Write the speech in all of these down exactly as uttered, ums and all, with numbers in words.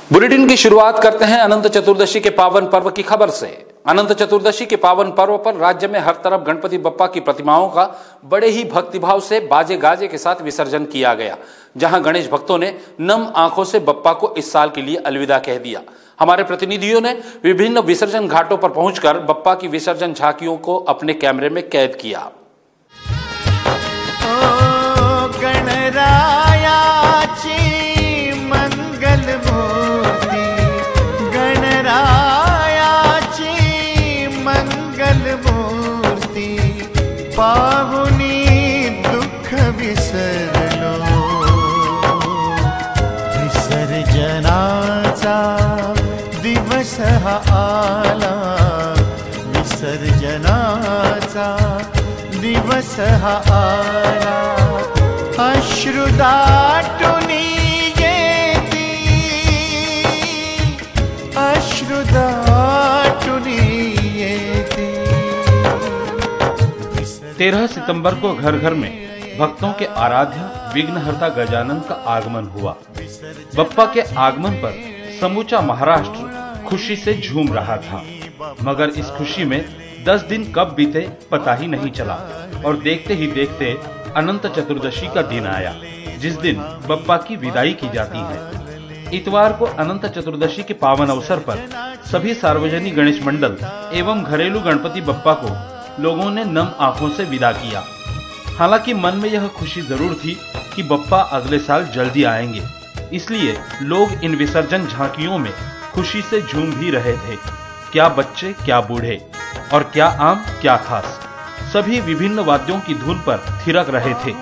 Bulletin की शुरुआत करते हैं अनंत चतुर्दशी के पावन पर्व की खबर से। अनंत चतुर्दशी के पावन पर्व पर राज्य में हर तरफ गणपति बप्पा की प्रतिमाओं का बड़े ही भक्तिभाव से बाजे गाजे के साथ विसर्जन किया गया, जहां गणेश भक्तों ने नम आंखों से बप्पा को इस साल के लिए अलविदा कह दिया। हमारे प्रतिनिधियों ने विभिन्न विसर्जन घाटों पर पहुंचकर बप्पा की विसर्जन झांकियों को अपने कैमरे में कैद किया। पाहुनी दुख विसरलो, विसर्जनाचा दिवस हा आला, विसर्जनाचा दिवस हा आला। अश्रुदाटुनी येती, अश्रुदाटुनी येती। तेरह सितंबर को घर घर में भक्तों के आराध्य विघ्नहर्ता गजानन का आगमन हुआ। बप्पा के आगमन पर समूचा महाराष्ट्र खुशी से झूम रहा था, मगर इस खुशी में दस दिन कब बीते पता ही नहीं चला और देखते ही देखते अनंत चतुर्दशी का दिन आया, जिस दिन बप्पा की विदाई की जाती है। इतवार को अनंत चतुर्दशी के पावन अवसर पर सभी सार्वजनिक गणेश मंडल एवं घरेलू गणपति बप्पा को लोगों ने नम आंखों से विदा किया। हालांकि मन में यह खुशी जरूर थी कि बप्पा अगले साल जल्दी आएंगे, इसलिए लोग इन विसर्जन झांकियों में खुशी से झूम भी रहे थे। क्या बच्चे, क्या बूढ़े और क्या आम, क्या खास, सभी विभिन्न वाद्यों की धुन पर थिरक रहे थे।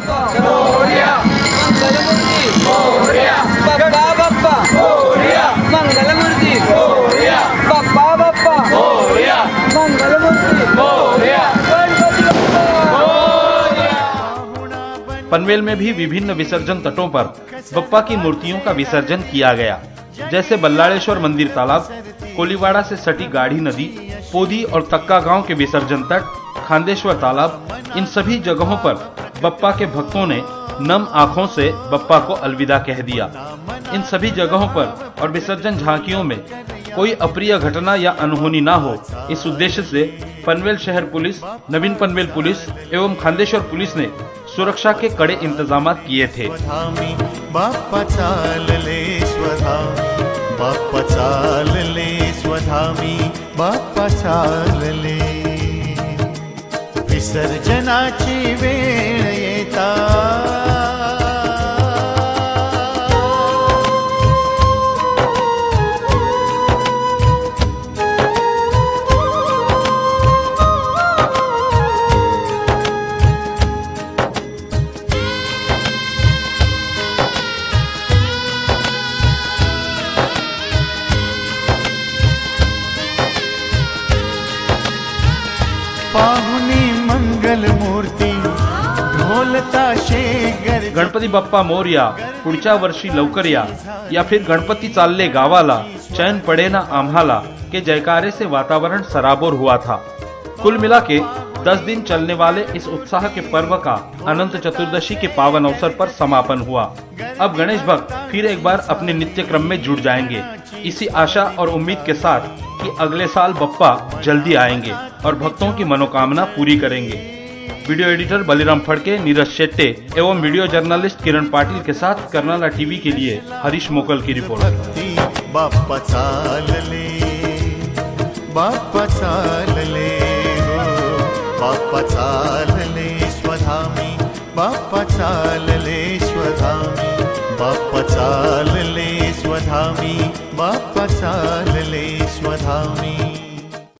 पनवेल में भी विभिन्न विसर्जन तटों पर बप्पा की मूर्तियों का विसर्जन किया गया, जैसे बल्लाळेश्वर मंदिर तालाब, कोलीवाड़ा से सटी गाढ़ी नदी, पोदी और तक्का गांव के विसर्जन तट, खांदेश्वर तालाब, इन सभी जगहों पर बप्पा के भक्तों ने नम आंखों से बप्पा को अलविदा कह दिया। इन सभी जगहों पर और विसर्जन झांकियों में कोई अप्रिय घटना या अनहोनी ना हो, इस उद्देश्य से पनवेल शहर पुलिस, नवीन पनवेल पुलिस एवं खांदेश्वर पुलिस ने सुरक्षा के कड़े इंतजाम किए थे। बाप्पा चालले स्वधामी, बाप्पा चालले स्वधामी, बाप्पा चालले। विसर्जनाची वेळ येता, पाहुनी मंगल मूर्ती ढोलता शेगर। गणपती बाप्पा मोरया, पुढच्या वर्षी लवकर या, या फिर गणपती चालले गावाला, चैन पड़े ना आम्हाला के जयकारे से वातावरण सराबोर हुआ था। कुल मिला के दस दिन चलने वाले इस उत्साह के पर्व का अनंत चतुर्दशी के पावन अवसर पर समापन हुआ। अब गणेश भक्त फिर एक बार अपने नित्य क्रम में जुट जाएंगे, इसी आशा और उम्मीद के साथ कि अगले साल बप्पा जल्दी आएंगे और भक्तों की मनोकामना पूरी करेंगे। वीडियो एडिटर बलिराम फड़के, नीरज शेट्टे एवं वीडियो जर्नलिस्ट किरण पाटिल के साथ कर्नाला टीवी के लिए हरीश मोकल की रिपोर्ट। बाप्पा चालले, बाप्पा चालले हो, बाप्पा चालले स्वधामी, बाप्पा चालले स्वधामी, बाप्पा चालले स्वधामी, बाप्पा चालले स्वधामी।